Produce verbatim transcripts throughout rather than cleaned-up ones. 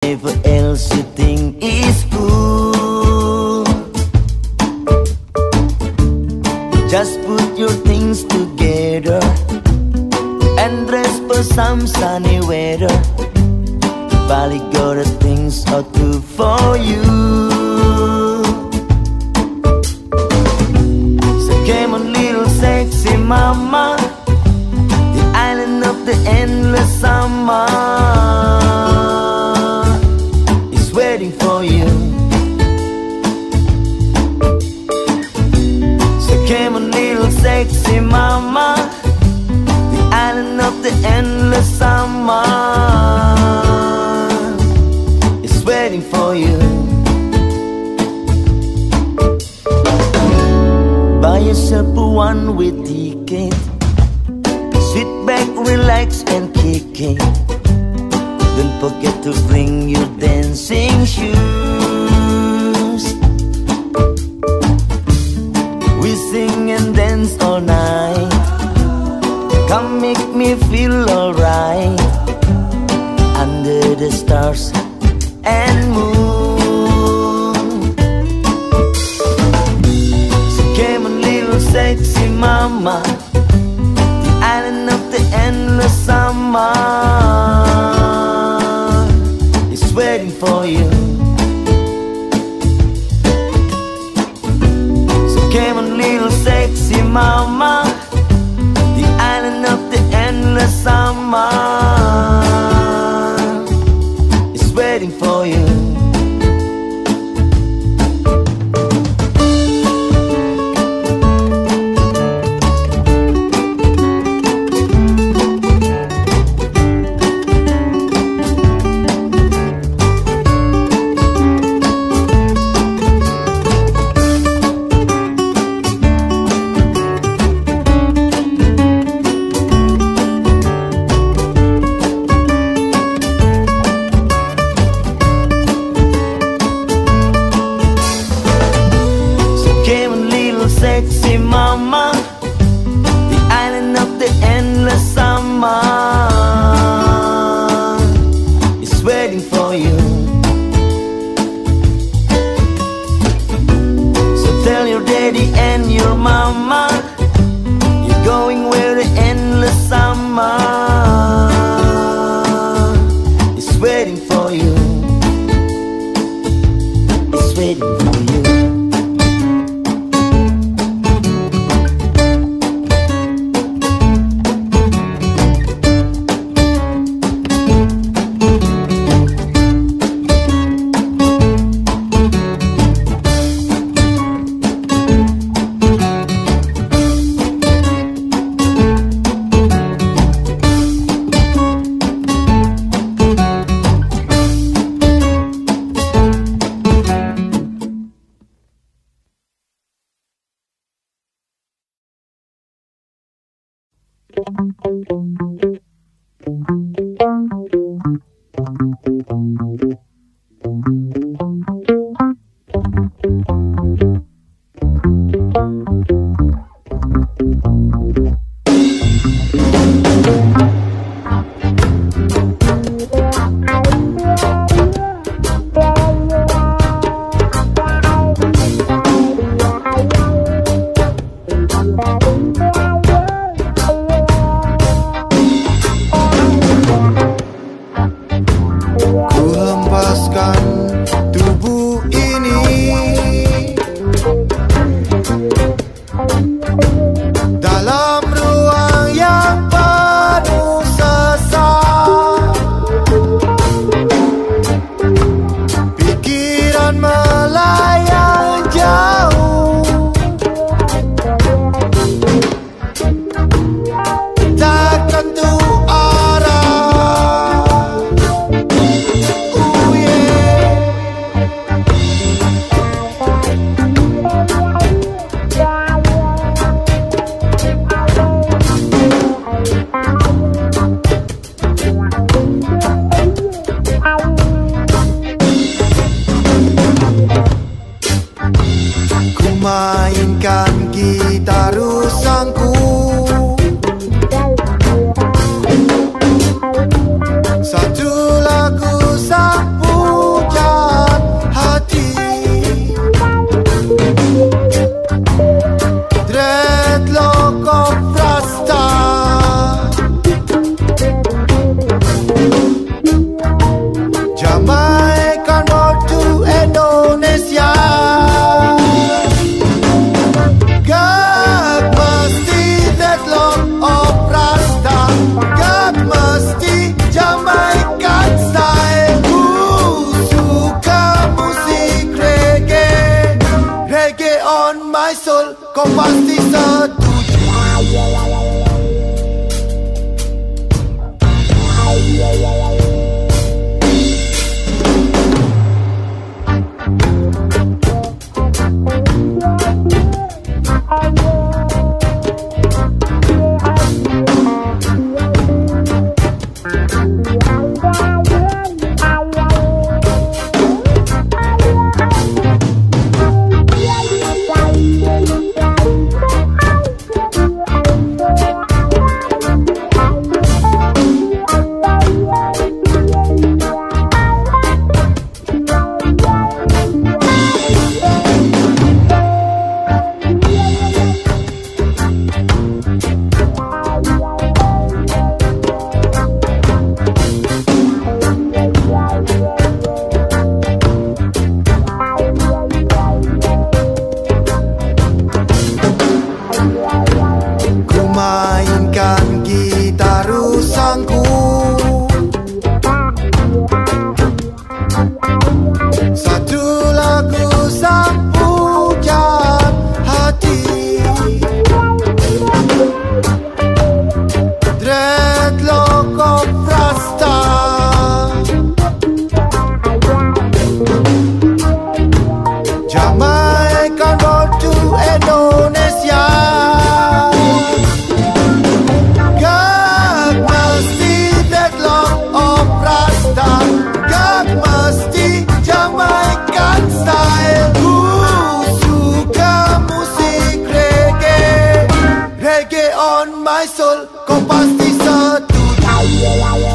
whatever else you think is cool. Just put your things together and dress for some sunny weather. Bali got the things I'll do for you. So come on, little sexy mama, the island of the endless summer is waiting for you. So come on, little sexy mama, the island of the endless summer is waiting for you. Buy yourself a one-way ticket, sit back, relax and kick it. Don't forget to bring your dancing shoes. We sing and dance all night. Come make me feel alright under the stars and moon. So come on, little sexy mama, the island of the endless summer is waiting for you. So come on, little sexy mama, the island of the endless summer is waiting for you. Sexy mama, the island of the endless summer is waiting for you. So tell your daddy and your mama you're going where the endless summer is waiting for you. It's waiting for you. mainkan gitar rusangku, satu lagu sapu Soul, kau pasti setuju. Mainkan gitar rusangku, satu lagu sang pujaan hati. Dreadlock of Rasta, Jamaican road to Indonesia. On my soul, kau pasti setuju.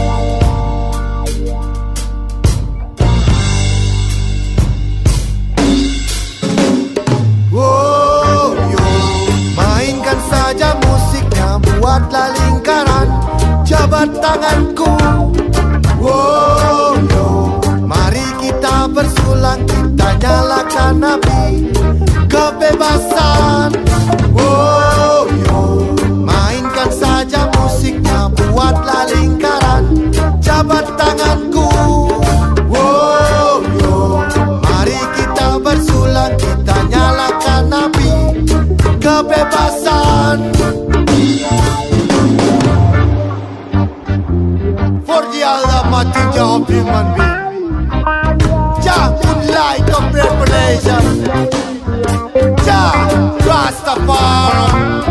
Wow, yo, mainkan saja musiknya, buatlah lingkaran, jabat tanganku. Wow, yo, mari kita bersulang, kita nyalakan api kebebasan. Wow, yo, mainkan saja musiknya, buatlah lingkaran, jabat tanganku. Wow, yo, mari kita bersulang, kita nyalakan api kebebasan. For the ultimate of human being, Jah moonlight of preparation, Jah Rastafari.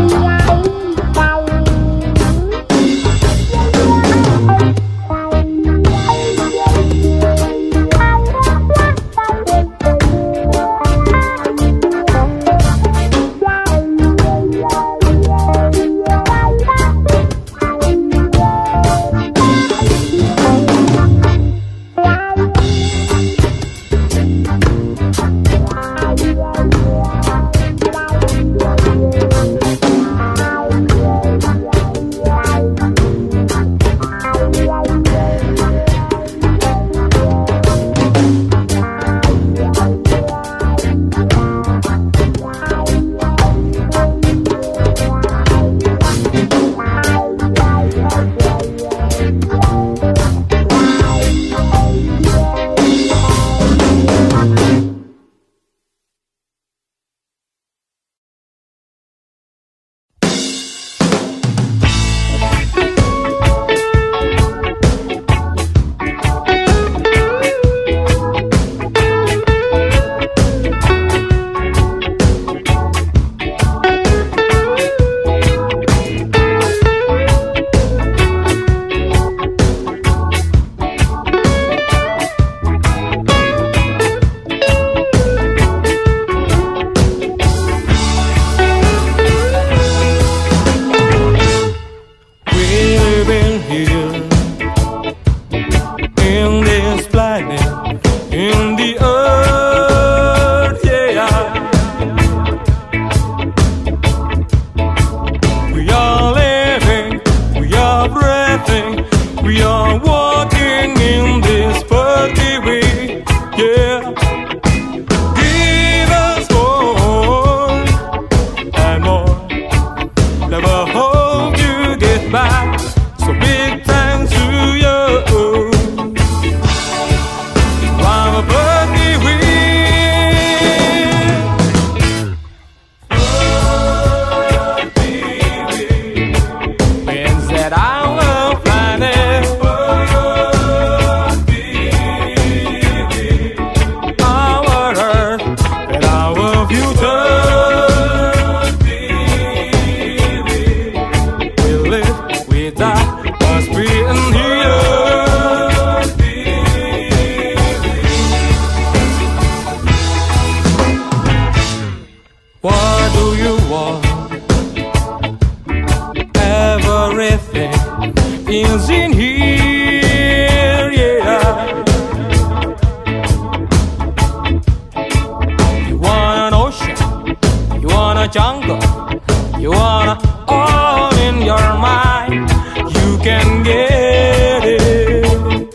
jungle. You wanna all in your mind, you can get it.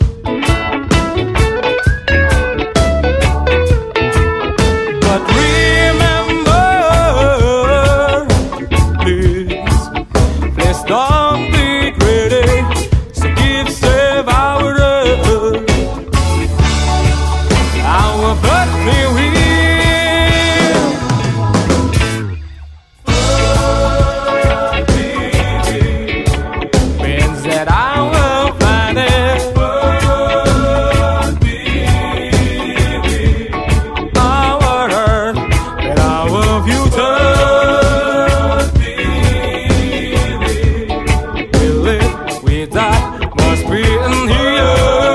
But remember, please, please don't be greedy. So give save our earth, our earthly will. Means that I will find it. Our earth and our future. We live, we die, must be in here.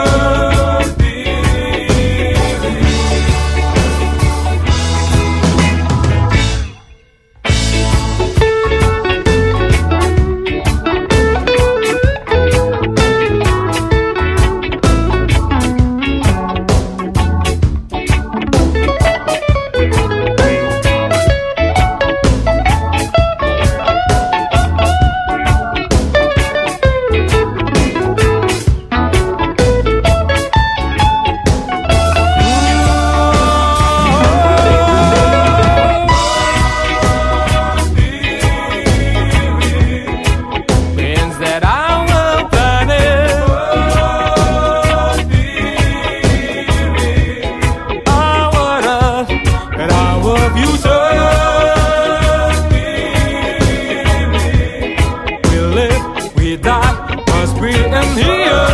Means that I will plan it. Our earth and our future. We live, we die, must be in here.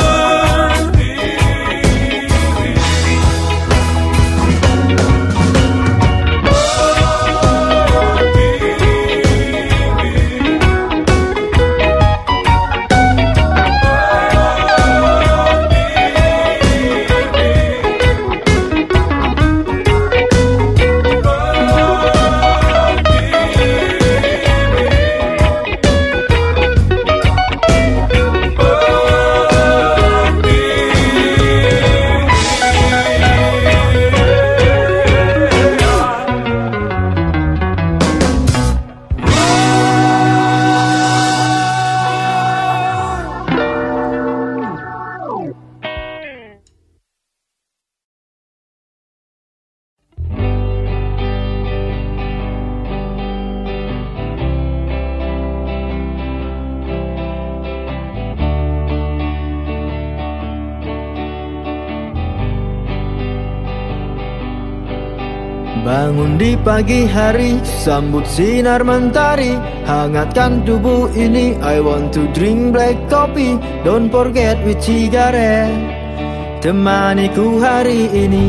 Bangun di pagi hari, sambut sinar mentari, hangatkan tubuh ini. I want to drink black coffee, don't forget with cigarette. Temaniku hari ini.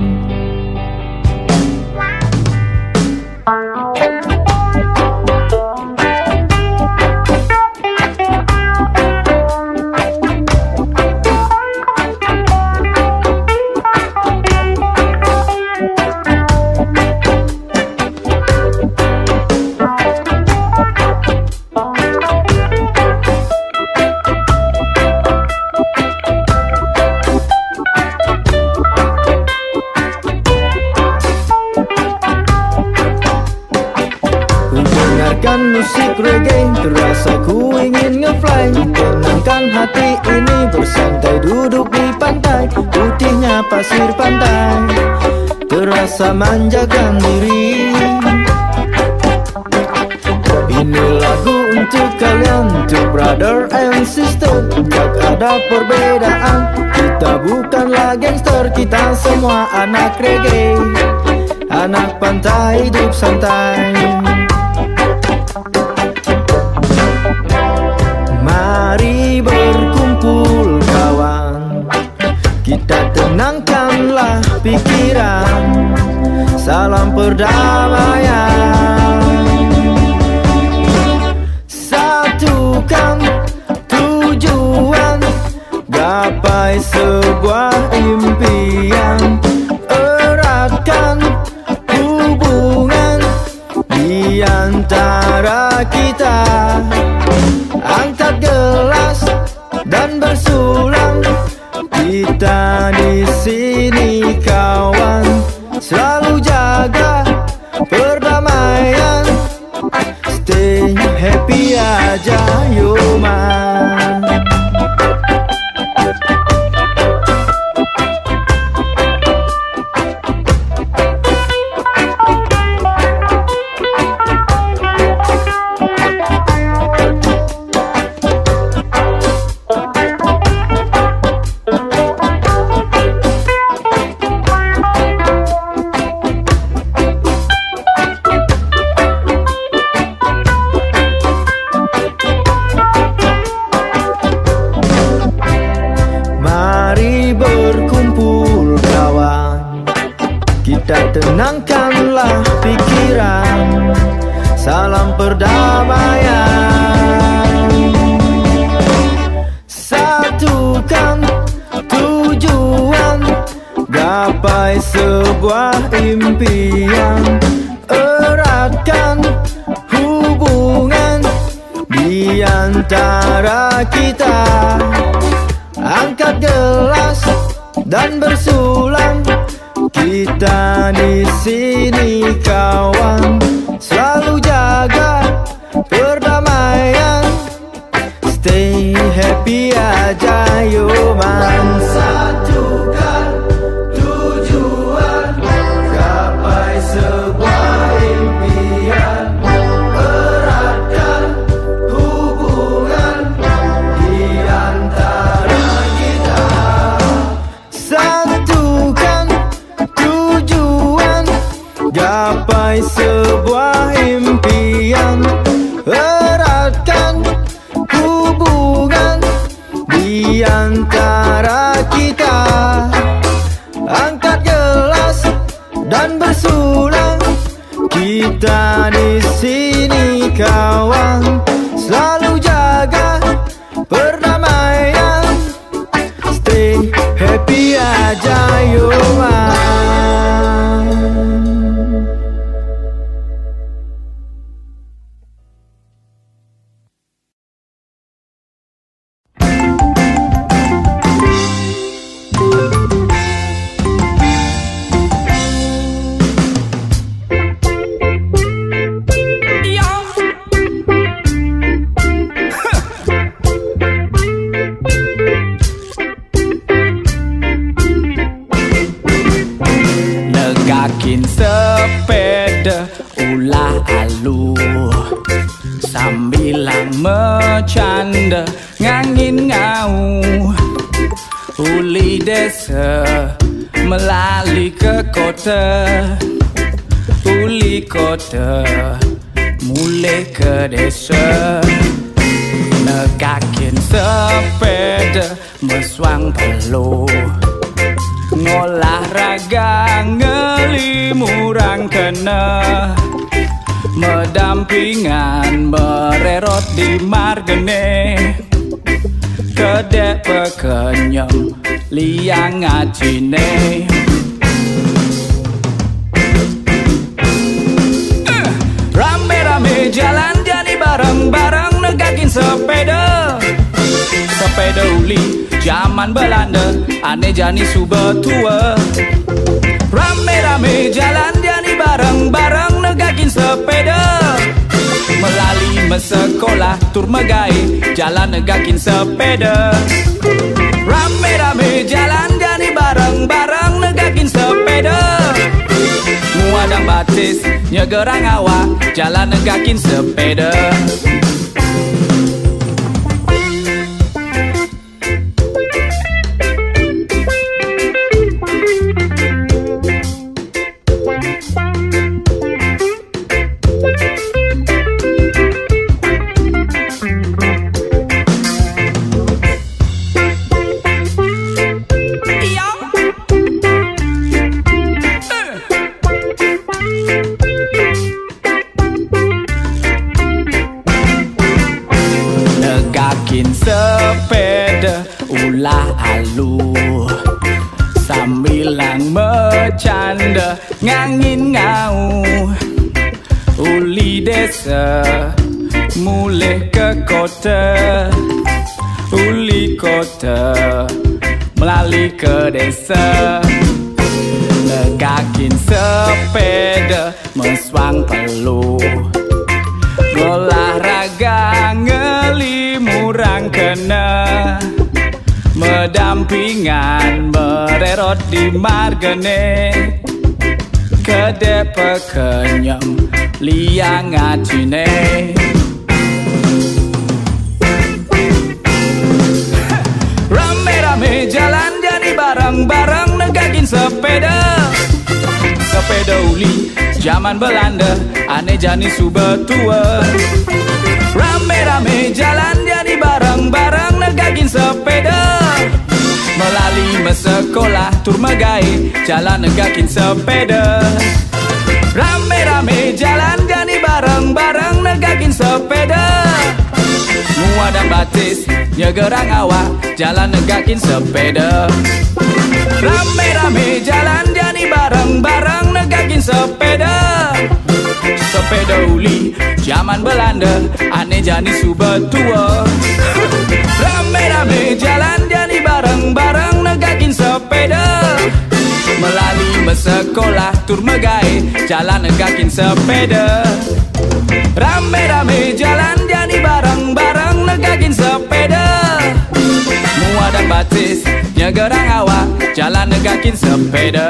Dengarkan musik reggae, terasa ku ingin ngefly. Tenangkan hati ini, bersantai duduk di pantai. Putihnya pasir pantai, terasa manjakan diri. Ini lagu untuk kalian, untuk brother and sister. Tak ada perbedaan, kita bukanlah gangster. Kita semua anak reggae, anak pantai hidup santai. Mari berkumpul kawan, kita tenangkanlah pikiran. Salam perdamaian, satukan tujuan, gapai sebuah impian. Eratkan hubungan di antara kita. Angkat gelas dan bersulang, kita di sini kawan. Selalu jaga perdamaian. kita tenangkanlah pikiran. Salam perdamaian. Satukan tujuan, gapai sebuah impian. Eratkan hubungan di antara kita. Angkat gelas dan bersulang, kita di sini kawan. Selalu jaga perdamaian, stay happy aja yo man. Satukan tujuan, gapai sebuah impian. Eratkan hubungan di antara kita. Satukan tujuan, gapai sebuah impian. Eratkan hubungan di antara kita. Angkat gelas dan bersulang, kita di sini kawan. Selalu jaga perdamaian, stay happy aja yo man. Sepeda ulah alu sambilang bercanda ngangin ngau. Uli desa melali ke kota, uli kota mulai ke desa. Negakin sepeda meswang pelu, ngolahraga ngelimurang kena. Medampingan mererot di margene, kedek pekenyem liang ngajine. uh, Rame-rame jalan jadi bareng-bareng negakin sepeda. Sepeda uli zaman Belanda, aneh jani suba tua. Rame-rame jalan jani bareng-bareng negakin sepeda. Melali mesekolah tur megai, jalan negakin sepeda. Rame-rame jalan jani bareng-bareng negakin sepeda. Muadang batis nyegerang awak, jalan negakin sepeda. Sepeda ulah alu sambilang bercanda ngangin ngau. Uli desa mulai ke kota, uli kota melali ke desa. Negakin sepeda meswang pelu, olahraga ngelimurang kena. Medampingan mererot di margene, kedek pekenyem liang ngajine. Rame-rame jalan jadi bareng-bareng negakin sepeda. Sepeda uli zaman Belanda, aneh jani suba tua. Rame-rame jalan jadi bareng-bareng negakin sepeda. Melalui sekolah tur megai, jalan negakin sepeda. Rame-rame jalan jani bareng-bareng negakin sepeda. Mua dan batis nyegerang awak, jalan negakin sepeda. Rame-rame jalan jani bareng-bareng negakin sepeda. Sepeda uli zaman Belanda, aneh jani subat tua. Rame-rame jalan jani bareng-bareng negakin sepeda. Melalui sekolah tur megai, jalan negakin sepeda. Rame-rame jalan jani bareng-bareng negakin sepeda. Mua dan batis nyegerang awak, jalan negakin sepeda.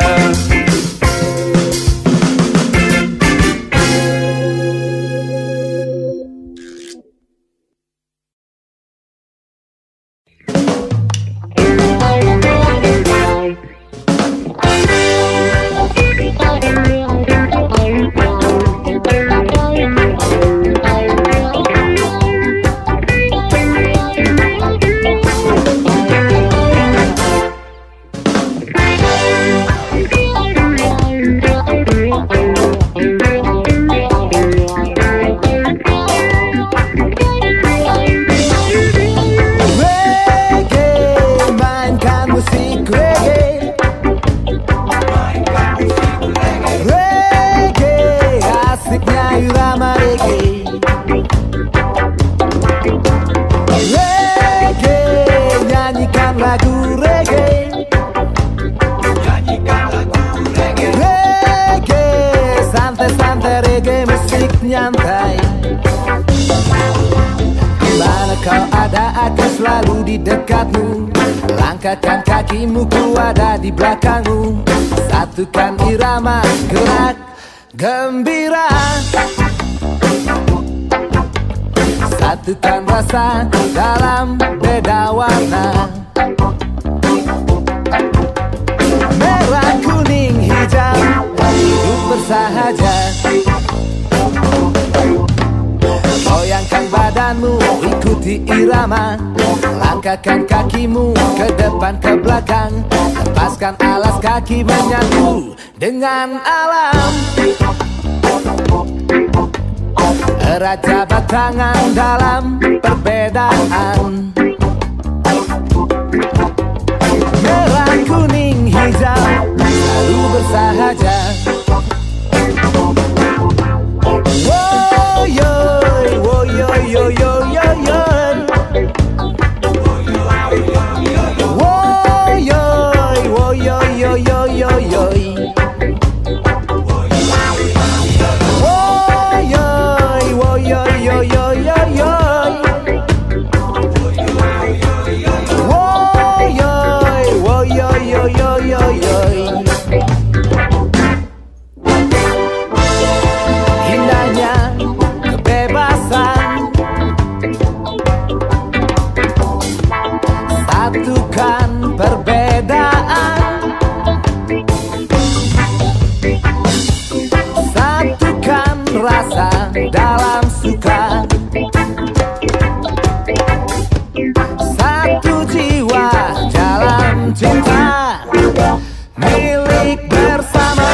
Nyantai, dimana kau ada aku selalu di dekatmu. Langkahkan kakimu ku ada di belakangmu. Satukan irama gerak gembira. Satukan rasa dalam beda warna. Merah, kuning, hijau, hidup bersahaja. Goyangkan badanmu, ikuti irama. Langkahkan kakimu ke depan ke belakang. Lepaskan alas kaki menyatu dengan alam. Erat jabat tangan dalam perbedaan. Merah, kuning, hijau, selalu bersahaja. Woyoy, woyoy, yo yo yo yo. Woyoy, woyoy, yo yo yo yo. Woyoy, woyoy, yo yo yo yo. Woyoy, woyoy, yo yo yo yo. Satukan perbedaan. Satukan rasa dalam suka. Satu jiwa dalam cinta, milik bersama.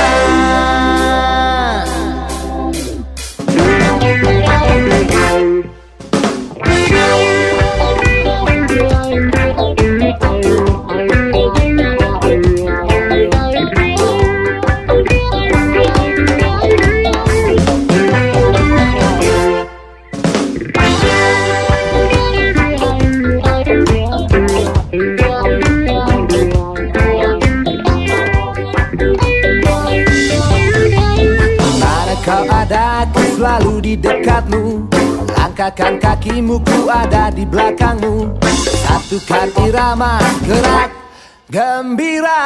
Kau ada, aku selalu di dekatmu. Langkahkan kakimu, ku ada di belakangmu. Satukan irama gerak gembira.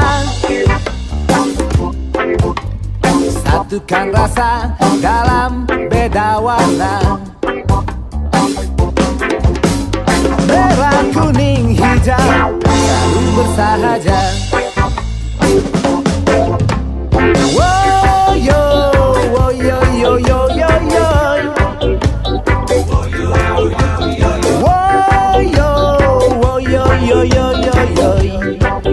Satukan rasa dalam beda warna. Merah, kuning, hijau, selalu bersahaja. Woyo, woyo, yo yo yo yo. Woyo, woyo, yo yo yo yo.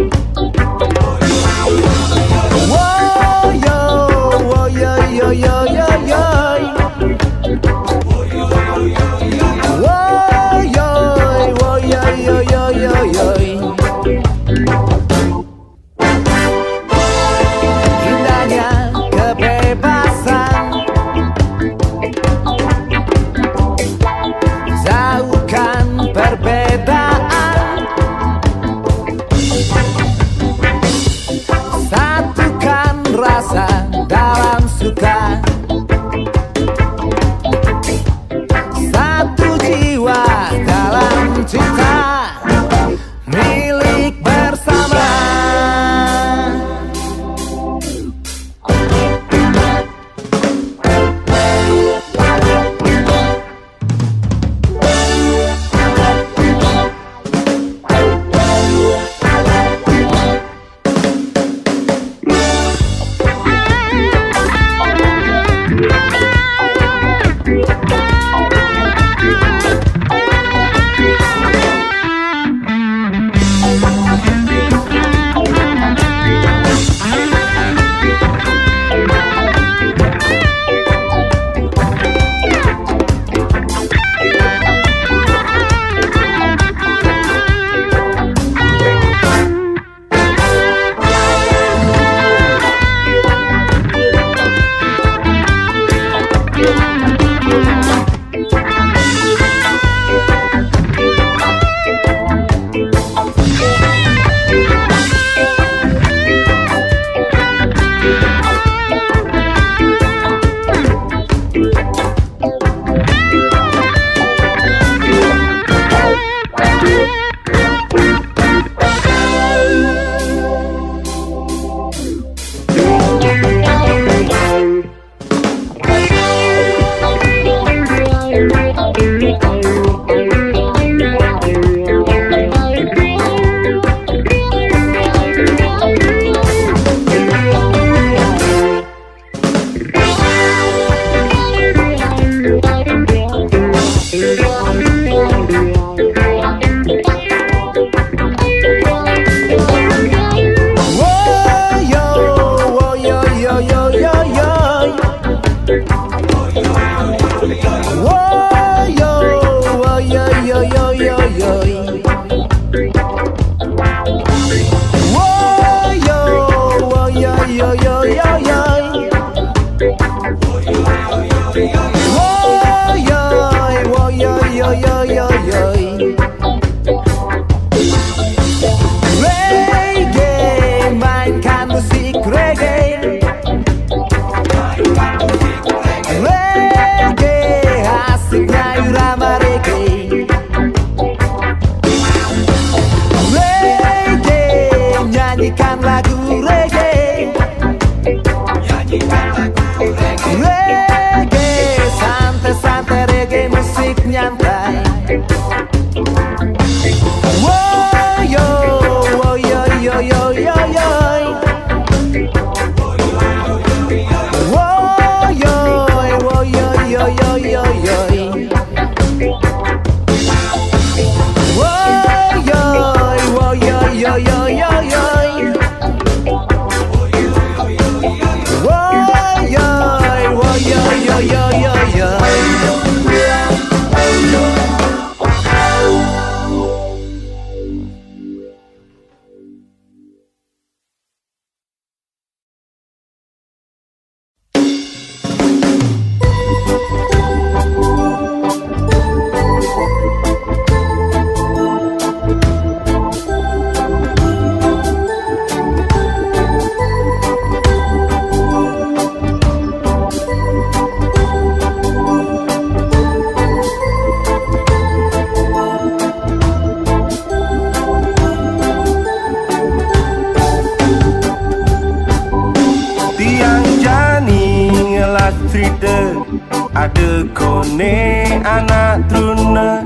Ada kone anak truna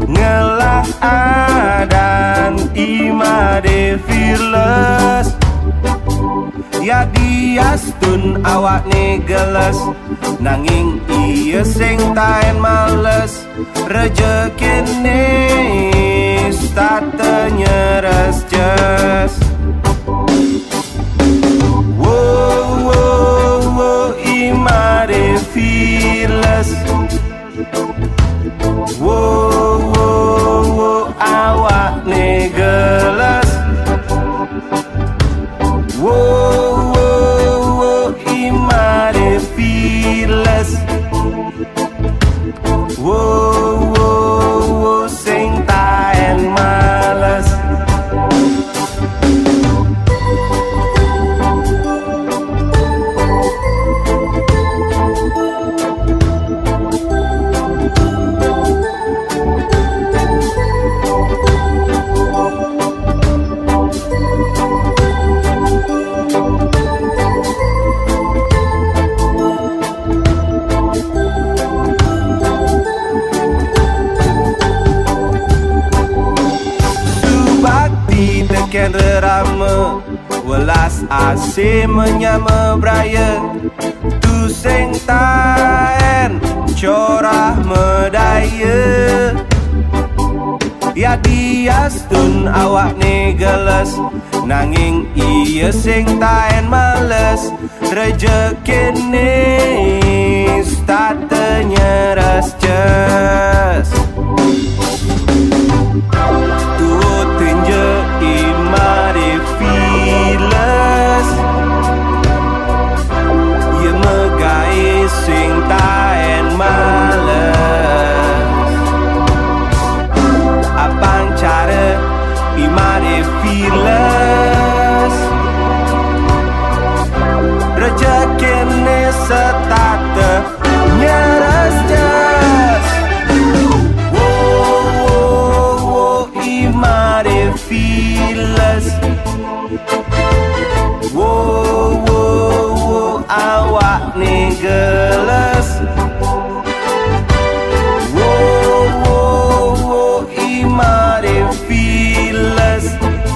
ngelah adan imade fearless. Ya diastun awak ne geles nanging iya sing taen males. Rejekine start nyeres jes. Wow wow wow imade fearless. Wow wow wow awak ne geles. Wow wow wow imade fearless. Wow wow wow sing taen males. Ken rerama welas ase menyama braya tu sing taen corah medaya. Ya diastun awak ne geles nanging iya sing taen males. Rejekine start nyeres jes. Tuo tinje imade fearless. Ye megai sing taen males. Abang cara imade fearless. setat nyeres jas. Wo wo wo imare files. Wo wo wo awak ni geles. Wo wo wo imare files.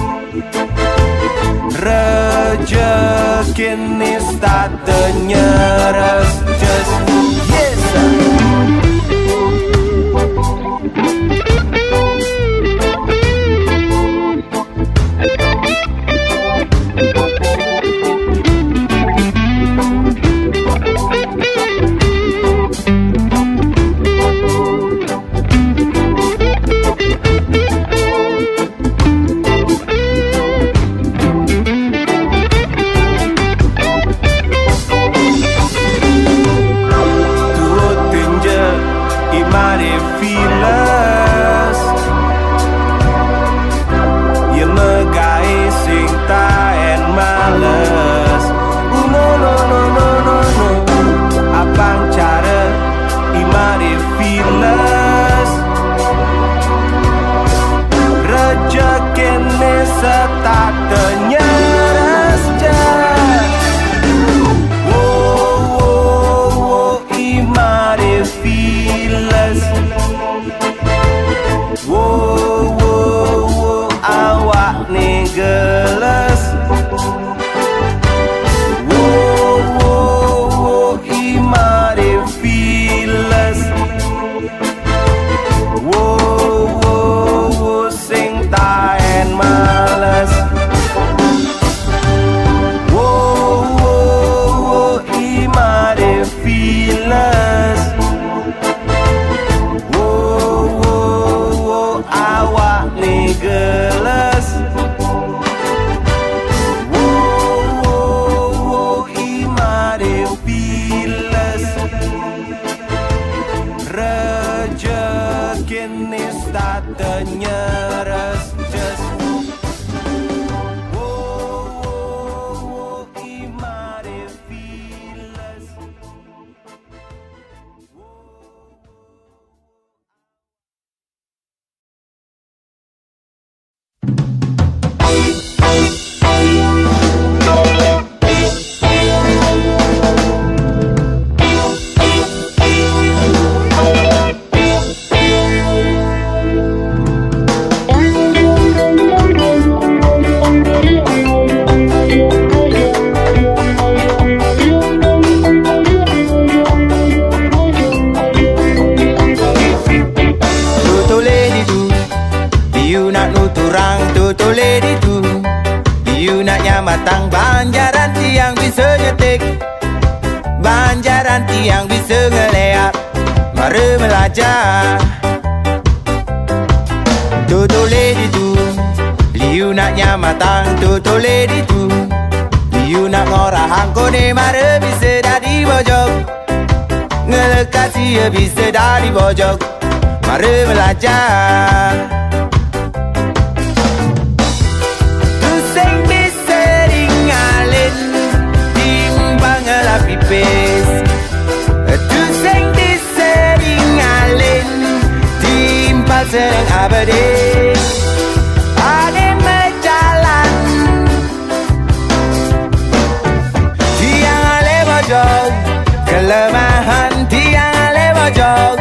Rezeki ni start nyeres jas. Yes sir. matang Banjaran tiang bisa nyetik, Banjaran tiang bisa ngeliat. Mari belajar Tutu lady tu Liu naknya matang Tutu lady tu Liu nak ngorahang kone mari bisa dari bojok, ngelekasi ya bisa dari bojok. Mari belajar pipis tu sing disering alin timpal sering abadi angin berjalan tiang ale bojok kelemahan tiang ale bojok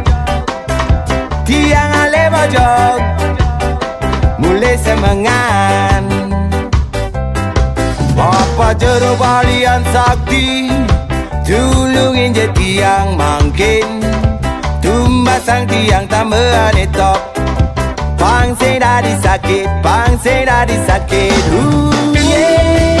tiang ale bojok mulai semangat apa jero balian sakti tulungin je tiang mangkin tumbasang tiang tambahan etop pangse dari sakit pangse dari sakit uh, yeah.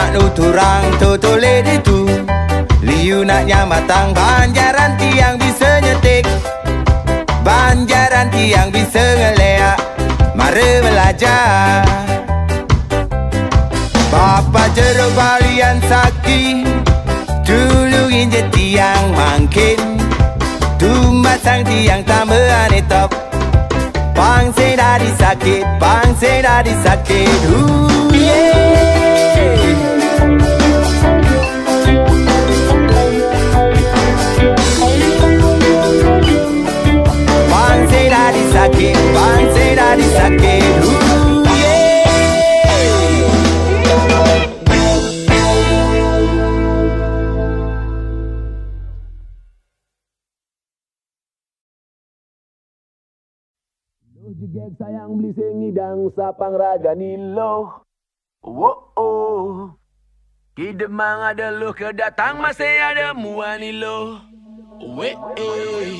nak nuturang totole itu. Liu nak nyamatang banjaran tiang bisa nyetik, banjaran tiang bisa ngeleak. Mari belajar. Bapa jeruk balian sakti, tulungin je tiang mangkin. Tumbasang tiang tambahan etop, bangsa dari sakit, bangsa dari sakit. Ooh, yeah. Bangsa dari sakit, bangsa dari sakit. Ooh, yeah. Jegek sayang beli sengidang sapang raga nilo. Wo oh, kidemang ada lo kedatang masih ada muani lo. We eh.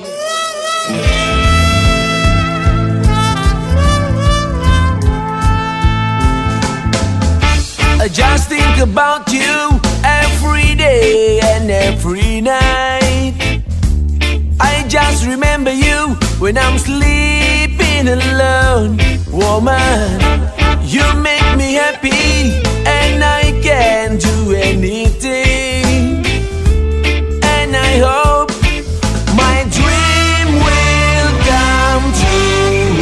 I just think about you every day and every night. I just remember you when I'm sleeping alone. Woman, you make me happy and I can do anything. And I hope my dream will come true.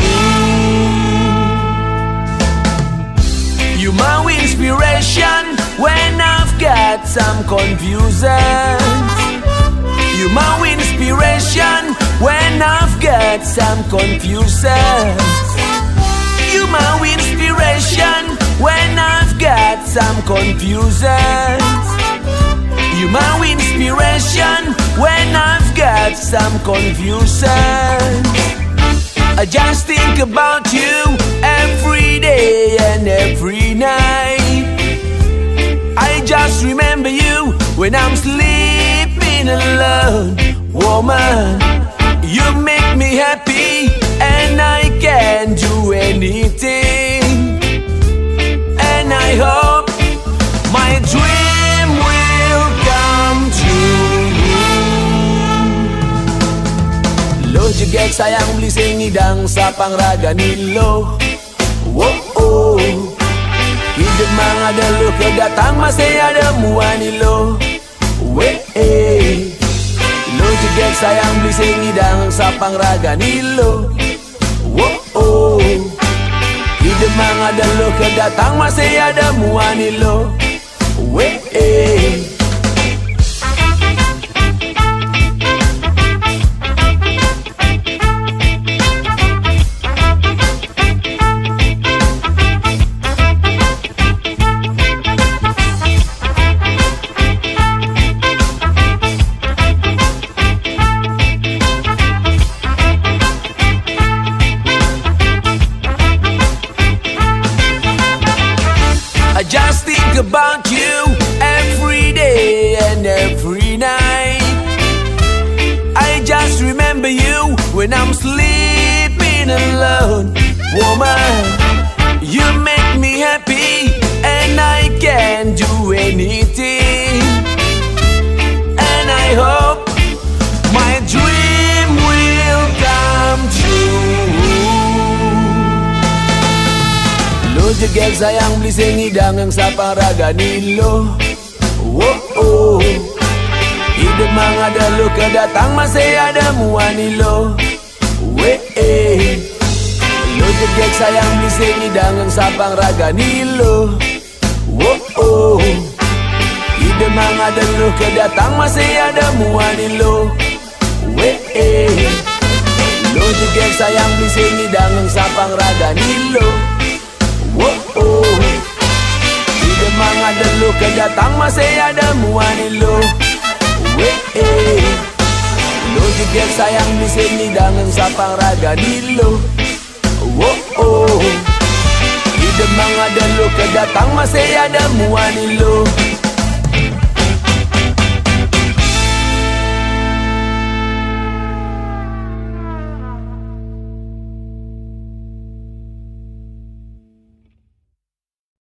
You're my inspiration when I've got some confusion. You're my inspiration when I've got some confusion. You're my inspiration when I've got some confusion. You're my inspiration when I've got some confusion. I just think about you every day and every night. I just remember you when I'm sleeping alone. Woman, you make me happy and I can do anything. And I hope my dream will come true. Lo jegek sayang beli sengidang sapang raga nilo. Wo oh, hidup mang ada lo kedatang masih ada muani lo. We eh. Lo jegek sayang beli sengidang sapang raga nilo. Wo oh, hidup mang ada lo kedatang masih ada muani lo. We eh. I just think about you every day and every night. I just remember you when I'm sleeping alone. Woman, you make me happy and I can do anything. And I hope my dream will come true. Lo jegek sayang beli sengidang ang sapang raga nilo. Wo oh, hidup mang ada lo kedatang masih ada muani lo. We eh. Lo jegek sayang beli sengidang ang sapang raga nilo. Wo oh, hidup mang ada lo kedatang masih ada muani lo. We eh. Lo jegek sayang beli sengidang ang sapang raga nilo. Wo oh, hidup mang ada lo kedatang masih ada muani lo. We eh. Lo jegek sayang beli sengidang ang sapang raga nilo. Wo oh, hidup mang ada lo kedatang masih ada muani lo.